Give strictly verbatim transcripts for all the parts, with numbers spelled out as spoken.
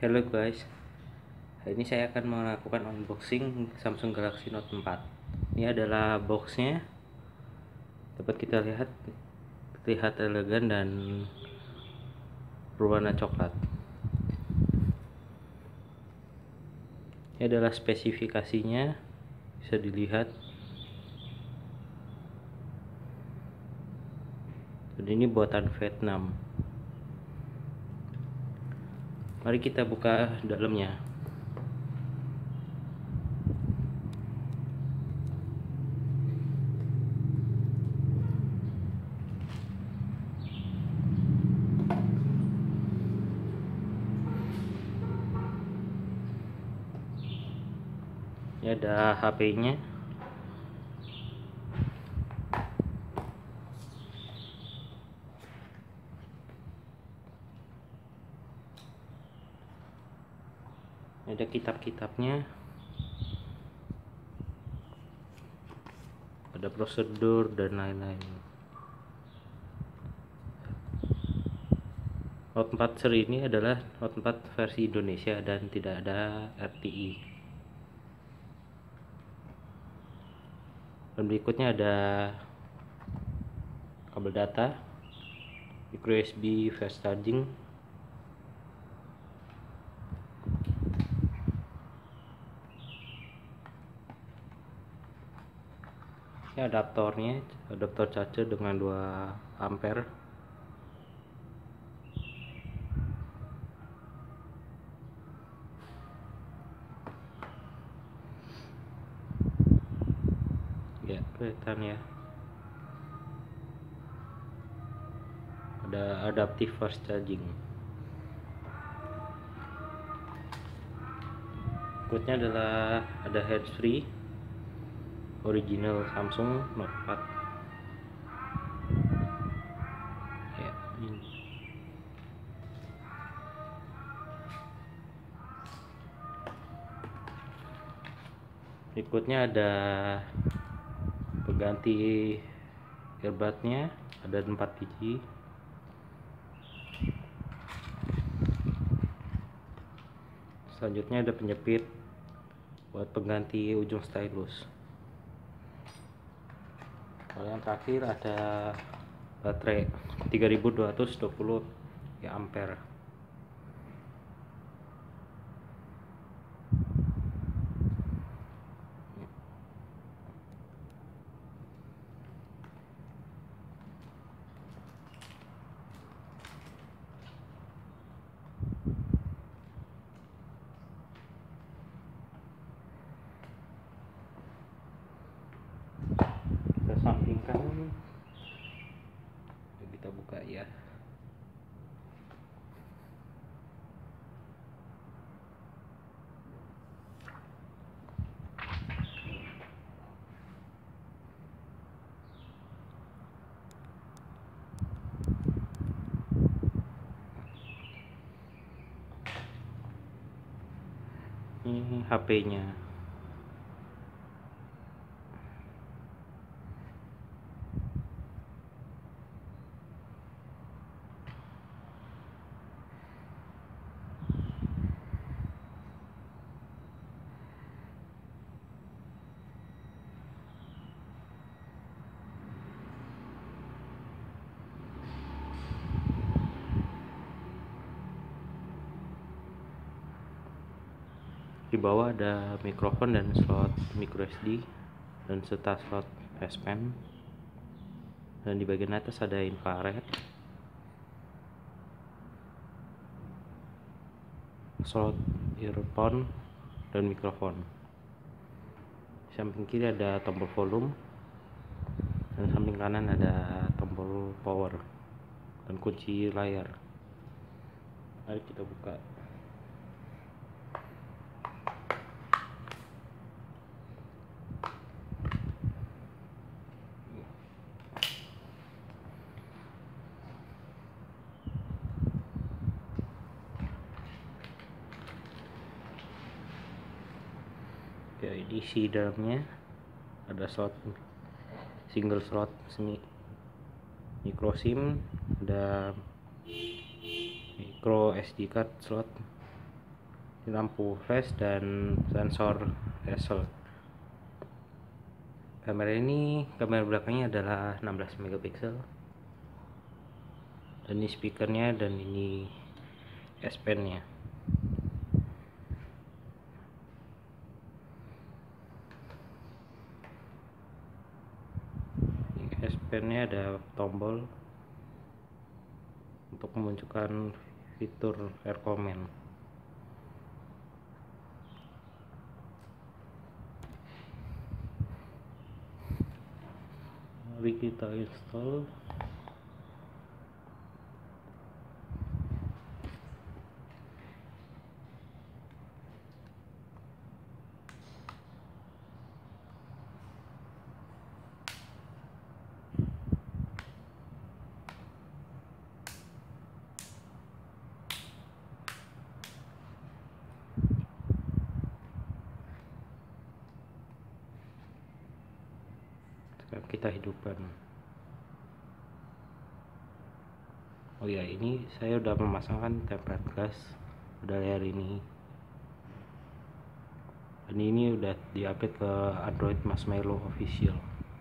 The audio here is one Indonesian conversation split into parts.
Halo guys, hari ini saya akan melakukan unboxing Samsung Galaxy Note empat. Ini adalah boxnya, dapat kita lihat terlihat elegan dan berwarna coklat. Ini adalah spesifikasinya, bisa dilihat. Dan ini buatan Vietnam. Mari kita buka dalamnya. Ini ada H P-nya. Ada kitab-kitabnya, ada prosedur dan lain-lain. Note empat seri ini adalah Note empat versi Indonesia dan tidak ada R T I. Dan berikutnya ada kabel data, micro U S B fast charging, ini adaptornya, adaptor charger dengan dua ampere. Ya, kelihatan ya. Ada adaptive fast charging. Berikutnya adalah ada handsfree original Samsung Note empat. Ya, ini. Berikutnya ada pengganti earbudnya, ada empat biji. Selanjutnya ada penjepit buat pengganti ujung stylus. Kalau yang terakhir ada baterai tiga ribu dua ratus dua puluh ampere. Kita sampingkan, kita buka ya. Ini H P-nya. Di bawah ada mikrofon dan slot micro S D dan serta slot S Pen. Dan di bagian atas ada infrared, slot earphone dan mikrofon. Di samping kiri ada tombol volume dan samping kanan ada tombol power dan kunci layar. Mari kita buka. Ya, ini isi dalamnya ada slot single slot semi micro SIM, ada micro S D card slot, lampu flash dan sensor result. Kamera ini, kamera belakangnya adalah enam belas megapiksel, dan ini speakernya, dan ini S Pen nya. S Pen nya ada tombol untuk memunculkan fitur air command. Mari kita install. Sekarang kita hidupkan. Oh ya, ini saya udah memasangkan tempered glass pada layar ini, dan ini udah diupdate ke Android Marshmallow Official.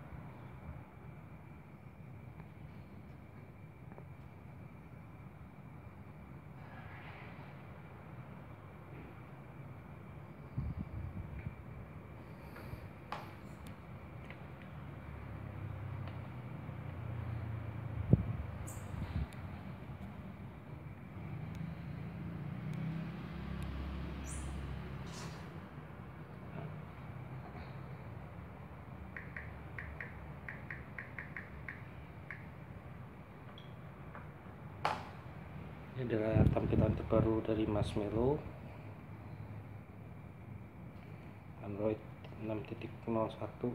Ini adalah tampilan terbaru dari Marshmallow Android enam titik nol satu.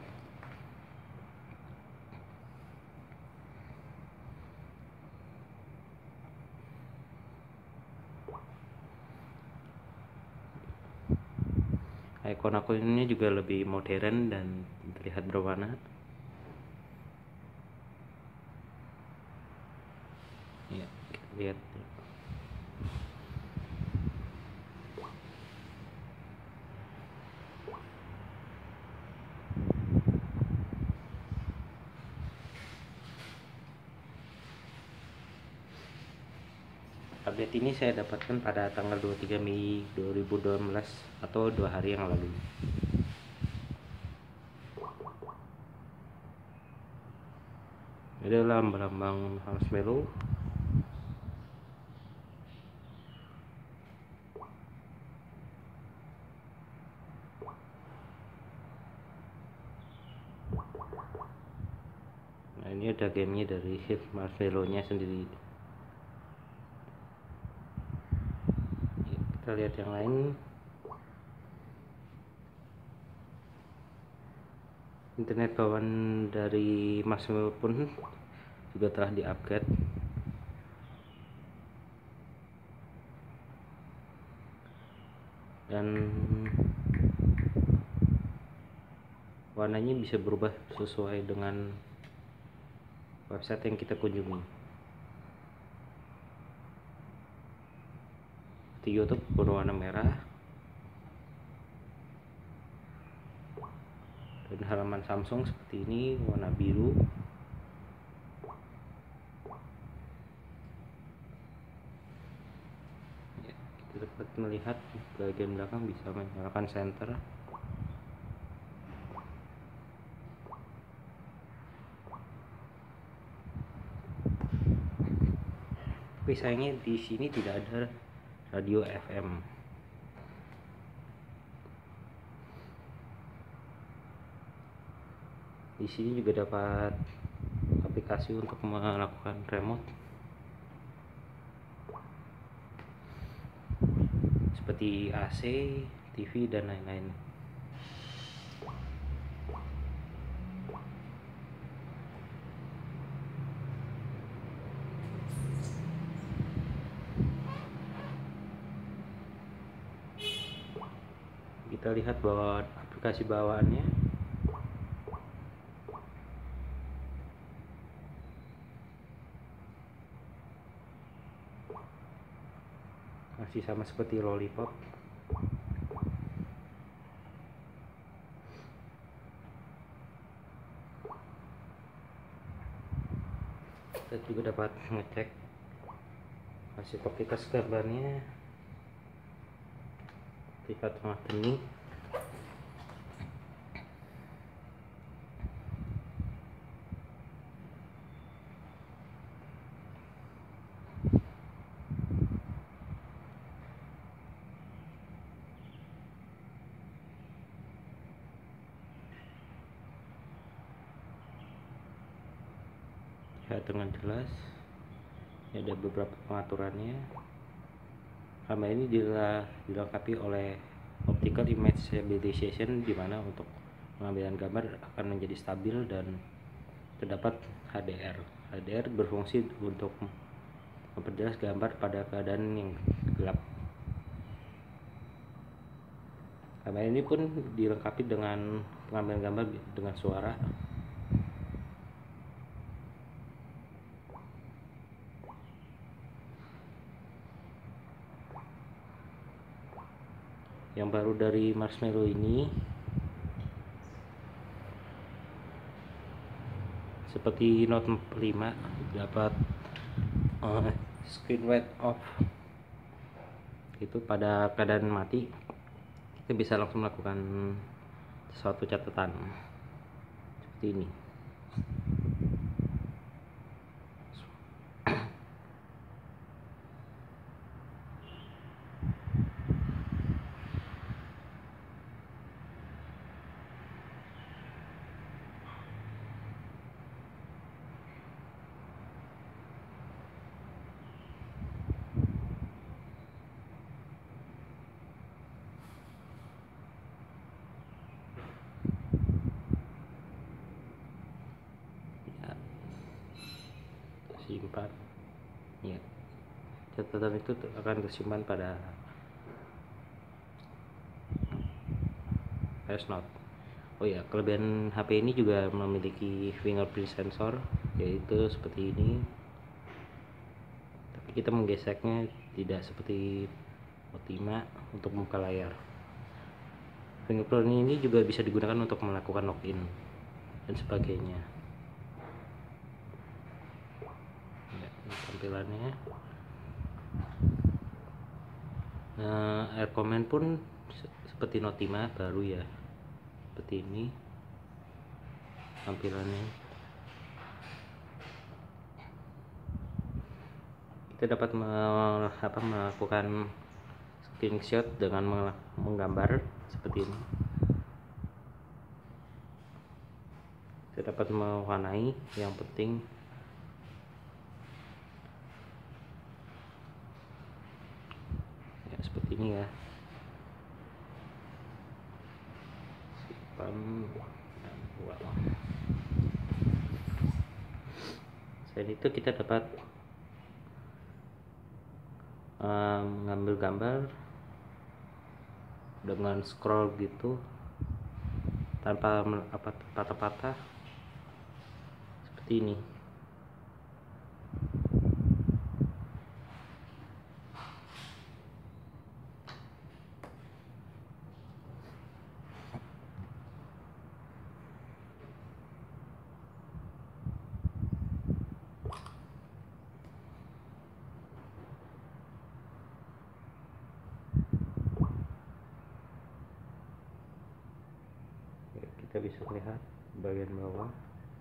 Ikon akun ini juga lebih modern dan terlihat berwarna. Ya, kita lihat. Update ini saya dapatkan pada tanggal dua puluh tiga Mei dua ribu dua belas atau dua hari yang lalu. Ini adalah lambang Marshmallow. Nah, ini ada gamenya dari Marshmallow-nya sendiri. Kita lihat yang lain. Internet bawaan dari Marshmallow pun juga telah di-upgrade. Dan warnanya bisa berubah sesuai dengan website yang kita kunjungi. Di YouTube berwarna merah, dan halaman Samsung seperti ini warna biru. Ya, kita dapat melihat bagian belakang bisa menyalakan senter. Tapi sayangnya di sini tidak ada radio F M. Di sini juga dapat aplikasi untuk melakukan remote seperti A C, T V, dan lain-lain. Kita lihat bahwa aplikasi bawaannya masih sama seperti Lollipop. Kita juga dapat ngecek hasil optikas gambarnya, tingkat tengah bening. Lihat dengan jelas. Ini ada beberapa pengaturannya. Kamera ini dilengkapi oleh optical image stabilization, di mana untuk pengambilan gambar akan menjadi stabil dan terdapat H D R. H D R berfungsi untuk memperjelas gambar pada keadaan yang gelap. Kamera ini pun dilengkapi dengan pengambilan gambar dengan suara. Yang baru dari Marshmallow ini, seperti Note lima, dapat uh, screen write off, itu pada keadaan mati kita bisa langsung melakukan suatu catatan seperti ini. Simpan ya, catatan itu akan tersimpan pada flash note. Oh ya, kelebihan H P ini juga memiliki fingerprint sensor, yaitu seperti ini, tapi kita menggeseknya tidak seperti Note lima untuk membuka layar. Fingerprint ini juga bisa digunakan untuk melakukan login dan sebagainya. Tampilannya. Nah, air comment pun seperti Note lima baru ya, seperti ini tampilannya. Kita dapat apa, melakukan screenshot dengan menggambar seperti ini. Kita dapat mewarnai, yang penting seperti ini ya. Simpan dan buat. Selain itu kita dapat um, mengambil gambar dengan scroll gitu tanpa apa patah-patah seperti ini. Kita bisa lihat bagian bawah.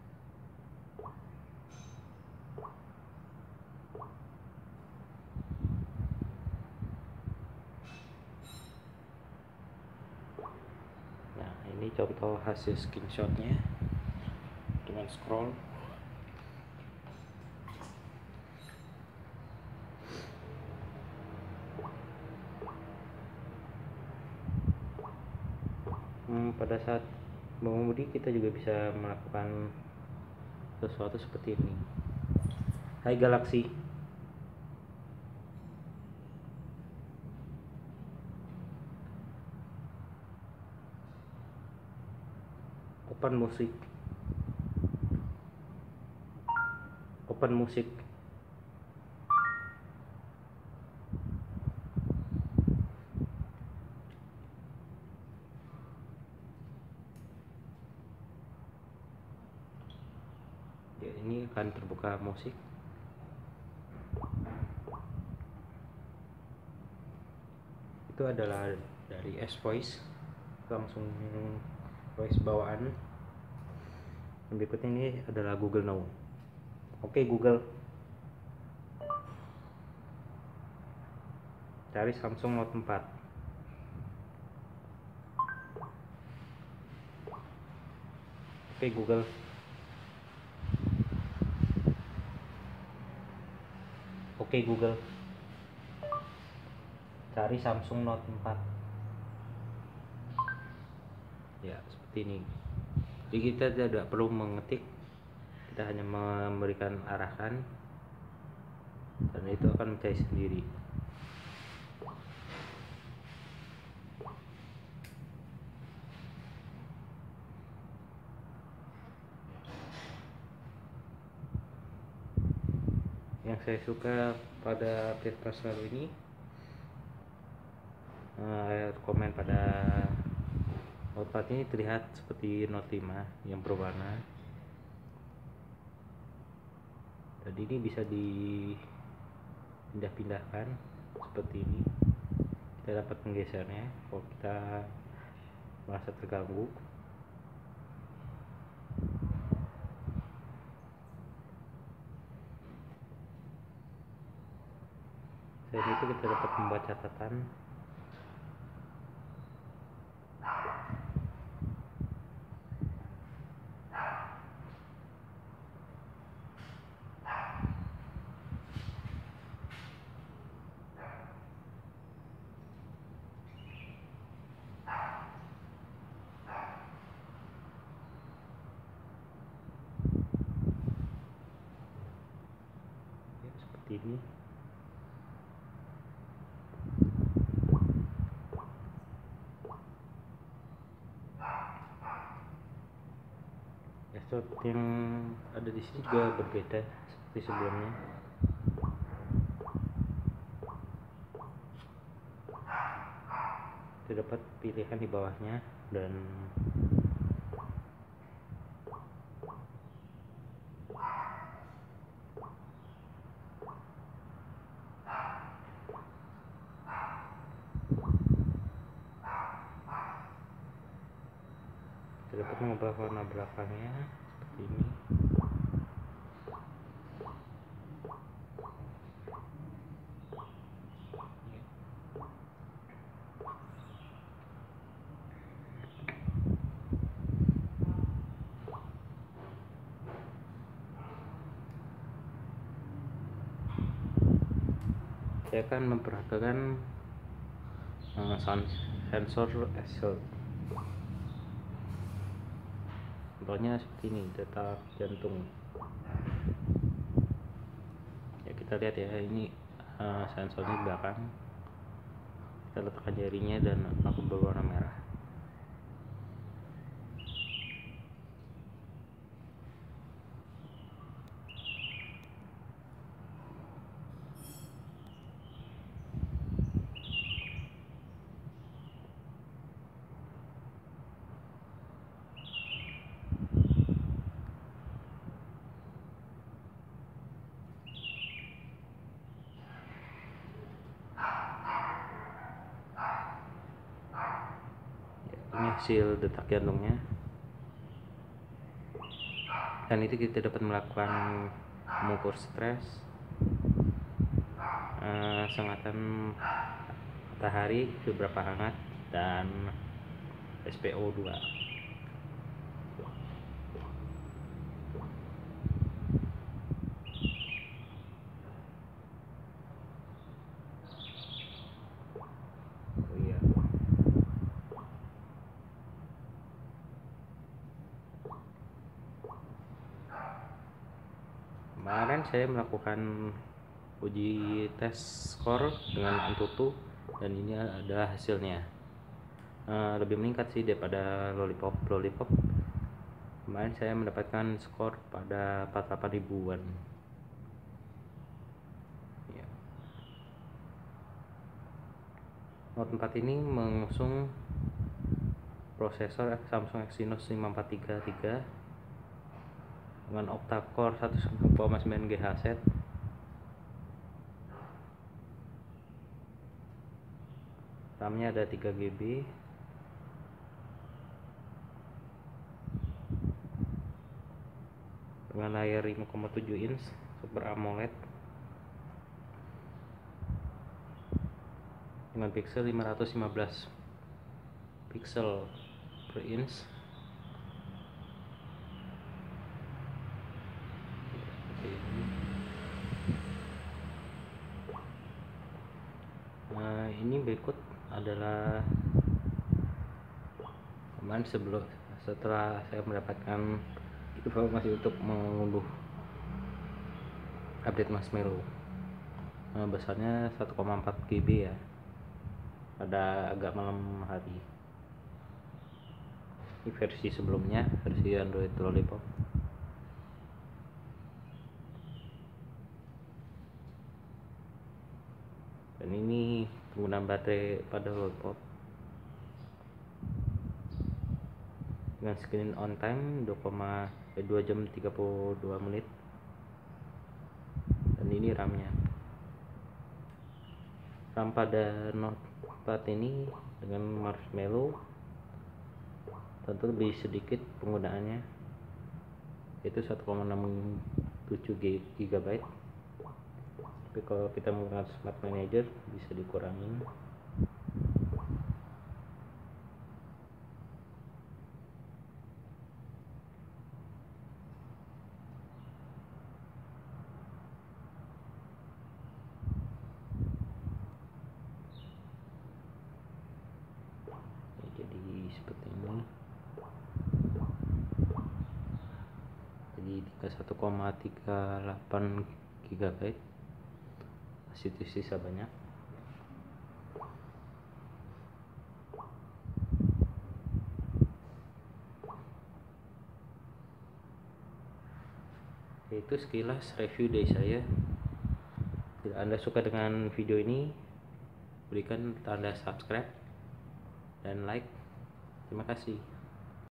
Nah, ini contoh hasil screenshotnya dengan scroll. Hmm, pada saat mengemudi kita juga bisa melakukan sesuatu seperti ini. Hai Galaxy, open musik, open musik. Ya, ini akan terbuka musik. itu adalah dari S Voice, langsung voice bawaan. Yang berikutnya ini adalah Google Now. Oke Google, cari Samsung Note empat. Oke Google, Oke Google, cari Samsung Note empat. Ya seperti ini. Jadi kita tidak perlu mengetik, kita hanya memberikan arahan dan itu akan mencari sendiri. Yang saya suka pada fitur selalu ini, eh, komen pada Note empat ini terlihat seperti Note lima yang berwarna, dan ini bisa dipindah-pindahkan seperti ini. Kita dapat menggesernya kalau kita merasa terganggu. Selain itu kita dapat membuat catatan. Ya, seperti ini. Desktop yang ada di sini juga berbeda seperti sebelumnya. Terdapat pilihan di bawahnya dan terdapat mengubah warna belakangnya seperti ini. Saya akan memperhatikan uh, sensor assault. Contohnya seperti ini, detak jantung. Ya kita lihat ya, ini uh, sensornya di belakang. Kita letakkan jarinya dan akan berwarna merah. Ini hasil detak jantungnya, dan itu kita dapat melakukan mengukur stres, uh, sengatan matahari seberapa hangat, dan S P O dua. Kemarin saya melakukan uji tes skor dengan Antutu dan ini adalah hasilnya. Uh, lebih meningkat sih daripada Lollipop. Lollipop kemarin saya mendapatkan skor pada empat puluh delapan ribuan. Ya. Note empat ini mengusung prosesor Samsung Exynos lima empat tiga tiga dengan octa-core satu koma sembilan gigahertz. RAM-nya ada tiga G B, dengan layar lima koma tujuh inch Super AMOLED dengan pixel lima ratus lima belas pixel per inch. Nah, ini berikut adalah kemarin sebelum setelah saya mendapatkan informasi untuk mengunduh update Marshmallow. Nah, besarnya satu koma empat G B ya, pada agak malam hari. Ini versi sebelumnya, versi Android Lollipop. Dan ini penggunaan baterai pada Lollipop dengan screen on time dua jam tiga puluh dua menit. Dan ini RAM-nya. RAM pada Note empat ini dengan Marshmallow tentu lebih sedikit penggunaannya, yaitu satu koma enam tujuh G B. Tapi kalau kita menggunakan Smart Manager bisa dikurangin. Jadi seperti ini. Jadi satu koma tiga delapan G B, masih sisa banyak. Itu sekilas review dari saya. Jika Anda suka dengan video ini, berikan tanda subscribe dan like. Terima kasih.